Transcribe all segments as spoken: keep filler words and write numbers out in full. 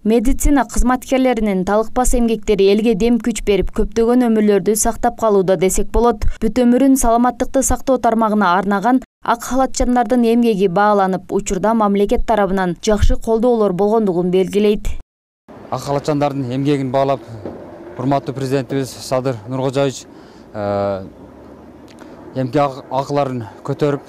Медицина кызматкерлеринин талыкпас эмгектери элге дем күч берип, көптөгөн өмүрлөрдү сактап калууда десек болот. Бүт өмүрүн саламаттыкты сактоо тармагына арнаган ак халатчандардын эмгеги бааланып, учурда мамлекет тарабынан жакшы колдоолор болгондугун белгилейт. Ак халатчандардын эмгегин баалап, урматтуу президентибиз Садыр Нуркожоевич эмгек акыларын көтөрүп,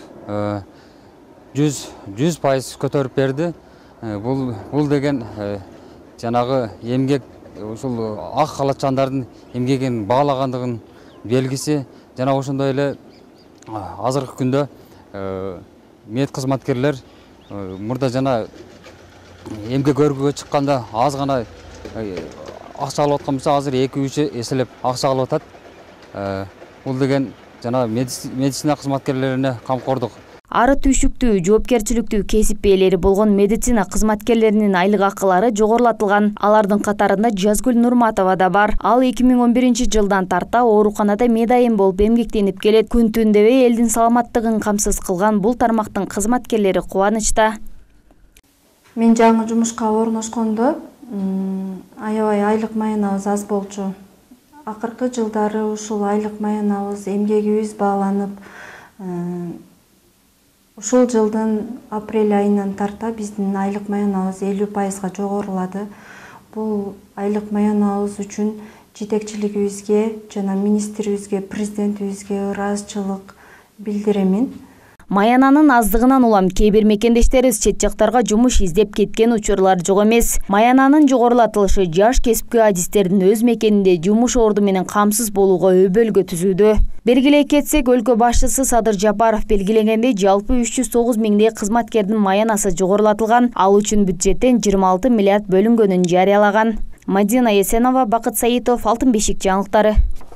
жүз пайыз көтөрүп берди. Бул бул деген жанагы эмгек ушул ак халатчандардын эмгегин баалагандыгын белгиси. Жана ошондой эле азыркы күндө мед кызматкерлер мурда жана эмгек өргүгө чыкканда аз гана акча алып аткан болсо, азыр эки үч эселеп акча алып атат. Бул деген жана медицина кызматкерлерине камкордук. Ары түйшүктүү, жоопкерчиликтүү кесип ээлери болгон медицина кызматкерлеринин айлык акылары жогорулатылган. Алардын катарында Жазгүл Нурматова да бар. Ал эки миң он биринчи жылдан тарта ооруканада медайым болуп эмгектенип келет. Күн түн дебей элдин саламаттыгын камсыз кылган бул тармактын кызматкерлери кубанычта. Мен жаңы жумушка орношкондо аябай айлык маянабыз аз болчу. Акыркы жылдары ушул айлык маянабыз, эмгегибиз бааланып, ушул жылдын апрель айынан тарта биздин айлык маянабыз элүү пайызга жогорулады. Бул айлык маянабыз үчүн жетекчилигибизге жана министрибизге, президентибизге ыраазычылык билдиремин. Маянанын аздыгынан улам кээ бир мекендештерибиз чет жактарга жумуш издеп кеткен учурлар жок эмес. Маянанын жогорулатылышы жаш кесипкөй адистердин өз мекенинде жумуш орду менен камсыз болууга өбөлгө түзүүдө. Белгилей кетсек, өлкө башчысы Садыр Жапаров белгилегендей, жалпы үч жүз тогуз миңдей кызматкердин маянасы жогорулатылган, ал үчүн бюджеттен жыйырма алты миллиард бөлүнгөнүн жарыялаган. Мадина Есенова, Бакыт Саитов, Алтын бешик жаңылыктары.